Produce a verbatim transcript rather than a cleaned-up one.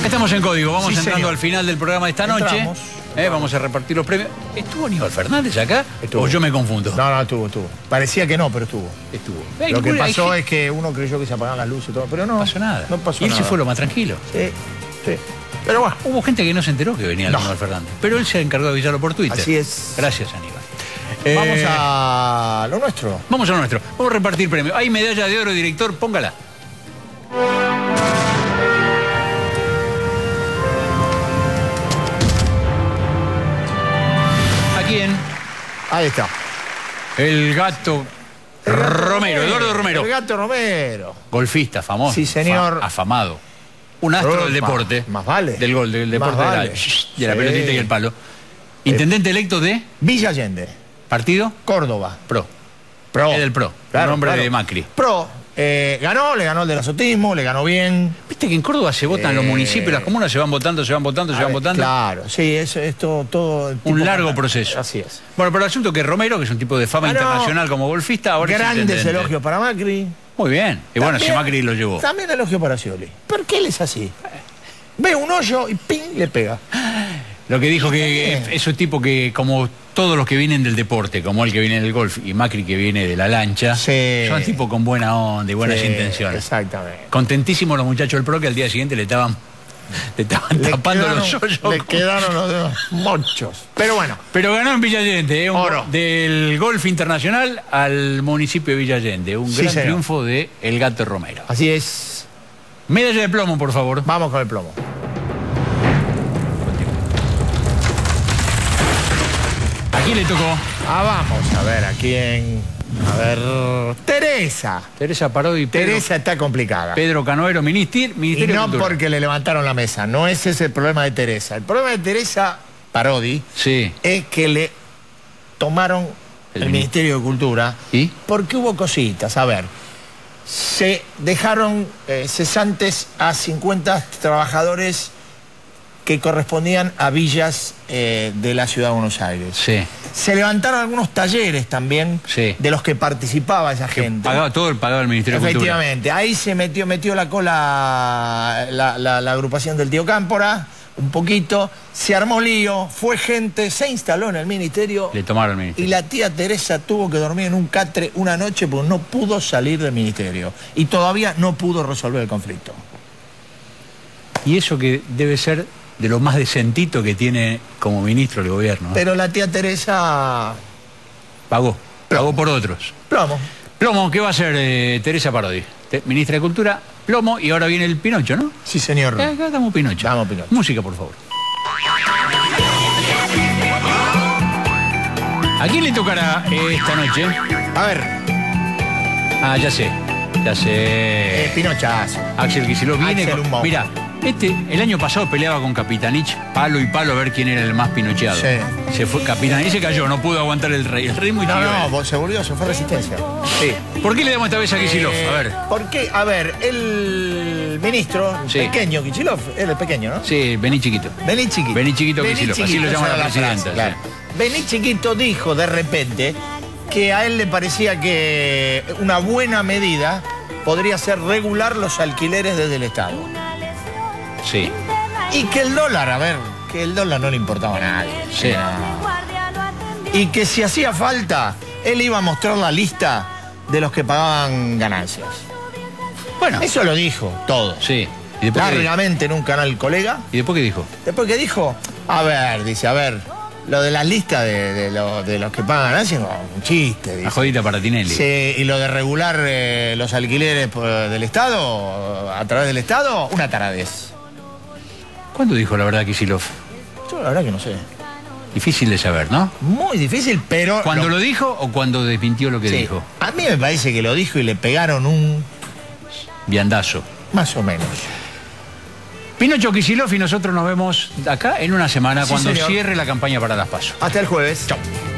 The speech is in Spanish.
Estamos en Código, vamos Sí, entrando señor. al final del programa de esta noche. Entramos. Eh, vamos a repartir los premios. ¿Estuvo Aníbal Fernández acá? Estuvo. ¿O yo me confundo? No, no, estuvo, estuvo. Parecía que no, pero estuvo. Estuvo. Lo que Hay- pasó hay- es que uno creyó que se apagaban las luces y todo, pero no. No pasó nada. No pasó y él nada. se fue lo más tranquilo. Sí, sí. Pero bueno, Hubo gente que no se enteró que venía No. Aníbal Fernández. Pero él se encargó de avisarlo por Twitter. así es. Gracias, Aníbal. Vamos Eh, a lo nuestro. Vamos a lo nuestro. Vamos a repartir premios. Hay medalla de oro, director, póngala. ¿A quién? Ahí está. El gato Romero, Eduardo Romero. El gato Romero. Golfista, famoso. Sí, señor. fa- afamado. Un astro Oh, del deporte. más- más vale. Del gol, del deporte Más de la, vale. de la Sí. pelotita y el palo. Intendente electo de Villa Allende, partido Córdoba. Pro. Pro. Es del Pro. Claro, nombre claro. de Macri. Pro. Eh, ganó, le ganó el del azotismo, le ganó bien. Viste que en Córdoba se votan los Eh, municipios, las comunas se van votando, se van votando, se A van ver, votando. Claro, sí, es esto todo. el Un tipo- largo proceso. Así es. Bueno, pero el asunto es que Romero, que es un tipo de fama Ganó. internacional como golfista, ahora es Grandes intendente. elogios para Macri. Muy bien. Y bueno, si También- Macri lo llevó. También elogio para Scioli. ¿Por qué él es así? Ve un hoyo y ¡ping! Le pega. Lo que dijo que Está bien. es un tipo que, como todos los que vienen del deporte, como el que viene del golf y Macri que viene de la lancha, Sí. son tipos con buena onda y buenas Sí, intenciones. Exactamente. Contentísimos los muchachos del Pro que al día siguiente le estaban, le estaban Le tapando quedaron- los hoyos. Le con- quedaron los dedos mochos. Pero bueno, Pero ganó en Villa Allende, eh, un- Oro. del golf internacional al municipio de Villa Allende. Un Sí, gran señor. triunfo de El Gato Romero. así es. Medalla de plomo, por favor. Vamos con el plomo. ¿A quién le tocó? Ah, vamos a ver a quién. A ver. Teresa. Teresa Parodi, Pedro, Teresa está complicada. Pedro Canoero, ministir, Y Ministerio de no Cultura. porque le levantaron la mesa. No ese es el problema de Teresa. El problema de Teresa Parodi Sí. es que le tomaron El el, mini- Ministerio de Cultura ¿Y? porque hubo cositas. A ver, se dejaron eh, cesantes a cincuenta trabajadores que correspondían a villas eh, de la ciudad de Buenos Aires. Sí. Se levantaron algunos talleres también Sí. de los que participaba esa gente. Pagaba todo el pagaba el Ministerio de Cultura. Efectivamente, ahí se metió, metió la cola la, la- la agrupación del tío Cámpora, un poquito, se armó lío, fue gente, se instaló en el ministerio Le tomaron el y ministerio. la tía Teresa tuvo que dormir en un catre una noche porque no pudo salir del ministerio y todavía no pudo resolver el conflicto. Y eso que debe ser de lo más decentito que tiene como ministro del gobierno. ¿no? Pero la tía Teresa, Pagó. Pagó por otros. plomo. Plomo, ¿qué va a hacer eh, Teresa Parodi? Te- ministra de Cultura, plomo, y ahora viene el Pinocho, ¿no? Sí, señor. Acá, acá damos Pinocho. Damos Pinocho. Música, por favor. ¿A quién le tocará eh, esta noche? A ver, Ah, ya sé. Ya eh, sé. Pinochazo. Axel Kicillof viene Axel, con... un monstruo. Mira, este, el año pasado peleaba con Capitanich, palo y palo, a ver quién era el más pinocheado. Sí. Se fue, Capitanich se cayó, no pudo aguantar el, rey, el ritmo y No, siguió no, él. vos se volvió, se fue resistencia. Sí. ¿Por qué le damos esta vez a Kicillof? Eh, A ver. Porque, a ver, el ministro, el Sí. pequeño Kicillof, él es pequeño, ¿no? Sí, vení chiquito. Vení chiquito. Vení chiquito Kicillof, así lo llama esa la era presidenta, frase, claro. sí. Vení chiquito dijo de repente que a él le parecía que una buena medida podría ser regular los alquileres desde el Estado. Sí. Y que el dólar, a ver, que el dólar no le importaba a nadie. Sí. No. Y que si hacía falta, él iba a mostrar la lista de los que pagaban ganancias. Bueno, Eso lo dijo todo. sí. ¿Y después, qué, Largamente en un canal colega. ¿Y después qué dijo? Después que dijo, a ver, dice, a ver, lo de la lista de, de lo- de los que pagan ganancias, no, un chiste, La dice. jodita para Tinelli. Sí, y lo de regular eh, los alquileres por- del Estado, a través del Estado, una taradez. ¿Cuándo dijo la verdad Kicillof? Yo la verdad que no sé. Difícil de saber, ¿no? Muy difícil, pero... ¿Cuándo lo dijo o cuando desmintió lo que sí. dijo? A mí me parece que lo dijo y le pegaron un... Viandazo. más o menos. Pinocho Kicillof y nosotros nos vemos acá en una semana Sí, cuando señor. cierre la campaña para las PASO. Hasta el jueves. Chau.